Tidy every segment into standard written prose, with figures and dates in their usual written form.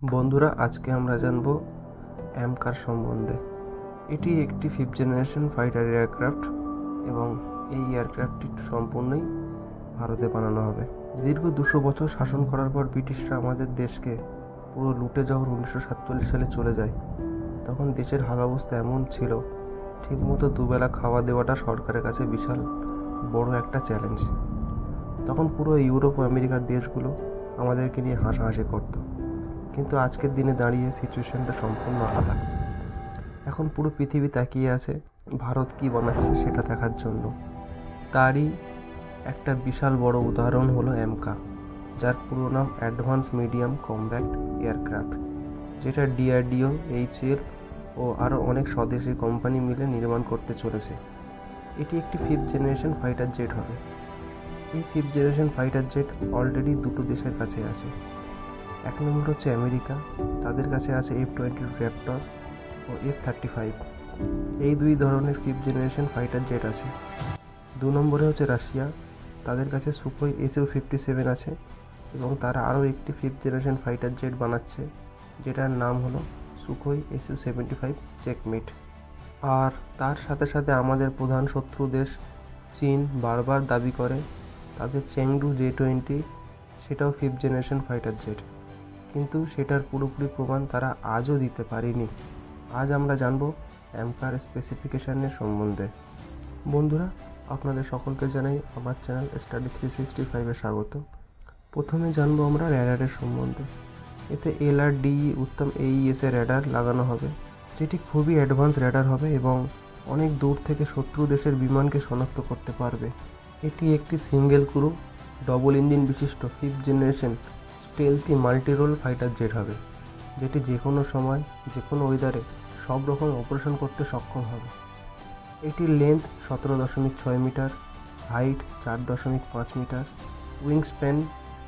বন্ধুরা, আজকে আমরা জানব অ্যামকার সম্বন্ধে। এটি একটি 5th জেনারেশন ফাইটার এয়ারক্রাফট এবং এই এয়ারক্রাফটটি সম্পূর্ণই ভারতে বানানো হবে। দীর্ঘ 200 বছর শাসন করার পর ব্রিটিশরা আমাদের দেশকে পুরো লুটে যাওয়ার 1947 সালে চলে যায়। তখন দেশের হাল অবস্থা এমন ছিল, ঠিকমতো দুবেলা খাওয়া দেওয়াটা সরকারের কাছে বিশাল বড় একটা চ্যালেঞ্জ। তখন পুরো ইউরোপ ও আমেরিকার দেশগুলো আমাদেরকে নিয়ে হাসাহাসি করতো। কিন্তু আজকের দিনে দাঁড়িয়ে সিচুয়েশনটা সম্পূর্ণ আলাদা। এখন পুরো পৃথিবী তাকিয়ে আছে ভারত কি বানাচ্ছে সেটা দেখার জন্য। তারই একটা বিশাল বড় উদাহরণ হলো অ্যামকা, যার পুরো নাম অ্যাডভান্স মিডিয়াম কম্ব্যাক্ট এয়ারক্রাফট, যেটা ডিআরডিও, এইচএল ও আরও অনেক স্বদেশি কোম্পানি মিলে নির্মাণ করতে চলেছে। এটি একটি 5th জেনারেশন ফাইটার জেট হবে। এই 5th generation fighter jet already দুটো দেশের কাছে আছে। এক নম্বর হচ্ছে আমেরিকা, তাদের কাছে আছে F-22 র্যাপটর ও F-35। এই দুই ধরনের 5th জেনারেশন ফাইটার জেট আছে। 2 নম্বরে হচ্ছে রাশিয়া, তাদের কাছে সুখোই Su-57 আছে এবং তারা আরও একটি 5th জেনারেশন ফাইটার জেট বানাচ্ছে, যেটার নাম হলো সুখোই Su-75 চেকমেট। আর তার সাথে সাথে আমাদের প্রধান শত্রু দেশ চীন বারবার দাবি করে তাদের চেংডু J-20 সেটাও 5th জেনারেশন ফাইটার জেট, কিন্তু সেটার পুরোপুরি প্রমাণ তারা আজও দিতে পারেনি। আজ আমরা জানব অ্যামকার স্পেসিফিকেশনের সম্বন্ধে। বন্ধুরা, আপনাদের সকলকে জানাই আমার চ্যানেল স্টাডি 365-এ স্বাগত। প্রথমে জানবো আমরা র্যাডারের সম্বন্ধে। এতে LRDE উত্তম AES এর র্যাডার লাগানো হবে, যেটি খুবই অ্যাডভান্স র্যাডার হবে এবং অনেক দূর থেকে শত্রু দেশের বিমানকে শনাক্ত করতে পারবে। এটি একটি সিঙ্গেল ক্রু ডবল ইঞ্জিন বিশিষ্ট 5th generation stealthy multirole fighter jet হবে, যেটি যে কোনো সময় যে কোনো ওয়েদারে সব রকম অপারেশন করতে সক্ষম হবে। এটির length 17.6 metre, height 4.5 metre, wing span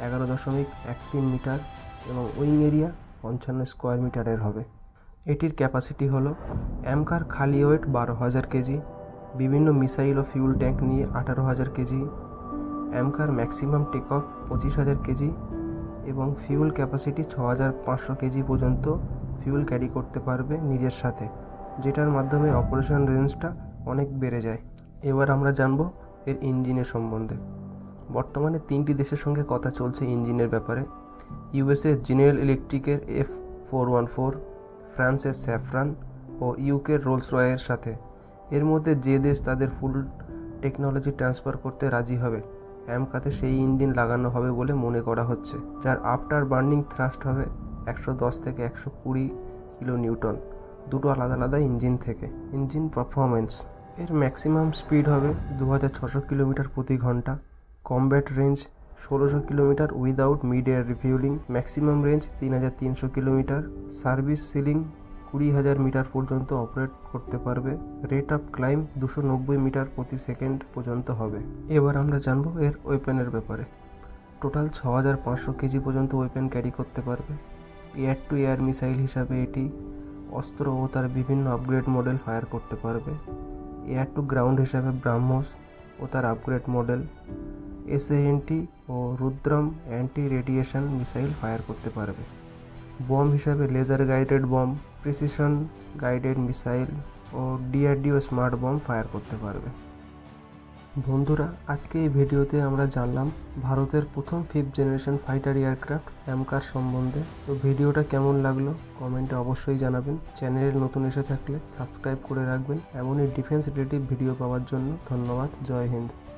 11.13 metre এবং উইং এরিয়া 55 স্কোয়ার মিটারের হবে। এটির ক্যাপাসিটি হলো অ্যামকার খালি ওয়েট 12,000 কেজি, বিভিন্ন মিসাইল ও ফিউল ট্যাঙ্ক নিয়ে 18,000 কেজি, অ্যামকার ম্যাক্সিমাম টেক অফ 25,000 কেজি এবং ফিউল ক্যাপাসিটি 6,500 কেজি পর্যন্ত ফিউল ক্যারি করতে পারবে নিজের সাথে, যেটার মাধ্যমে অপারেশন রেঞ্জটা অনেক বেড়ে যায়। এবার আমরা জানব এর ইঞ্জিনের সম্বন্ধে। বর্তমানে 3টি দেশের সঙ্গে কথা চলছে ইঞ্জিনের ব্যাপারে। USA জেনারেল ইলেকট্রিকের F414, ফ্রান্সের স্যাফরান ও ইউকের রোলস রয়ের সাথে। এর মধ্যে যে দেশ তাদের ফুল টেকনোলজি ট্রান্সফার করতে রাজি হবে, অ্যামকাতে সেই ইঞ্জিন লাগানো হবে বলে মনে করা হচ্ছে, যার আফটার বার্নিং থ্রাস্ট হবে 110 থেকে 120 কিলো নিউটন, দুটো আলাদা আলাদা ইঞ্জিন থেকে। ইঞ্জিন পারফরমেন্স, এর ম্যাক্সিমাম স্পিড হবে 2600 কিলোমিটার প্রতি ঘন্টা, combat range 1600 kilometre without mid air refuelling, maximum range 3300 kilometre, service ceiling 20,000 metre পর্যন্ত অপারেট করতে পারবে, রেট অফ ক্লাইম 290 মিটার প্রতি সেকেন্ড পর্যন্ত হবে। এবার আমরা জানবো এর ওয়েপেনের ব্যাপারে। টোটাল 6,500 কেজি পর্যন্ত ওয়েপেন ক্যারি করতে পারবে। এয়ার টু এয়ার মিসাইল হিসাবে এটি অস্ত্র ও তার বিভিন্ন আপগ্রেড মডেল ফায়ার করতে পারবে। এয়ার টু গ্রাউন্ড হিসাবে ব্রাহ্মস ও তার আপগ্রেড মডেল, SANT ও Rudram anti radiation missile fire করতে পারবে। বম হিসাবে laser guided bomb, precision guided missile ও DRDO স্মার্ট বম ফায়ার করতে পারবে। বন্ধুরা, আজকে এই ভিডিওতে আমরা জানলাম ভারতের প্রথম 5th জেনারেশন ফাইটার এয়ারক্রাফট অ্যামকার সম্বন্ধে। তো ভিডিওটা কেমন লাগলো কমেন্টে অবশ্যই জানাবেন। চ্যানেলে নতুন এসে থাকলে সাবস্ক্রাইব করে রাখবেন এমনই ডিফেন্স রিলেটিভ ভিডিও পাওয়ার জন্য। ধন্যবাদ। জয় হিন্দ।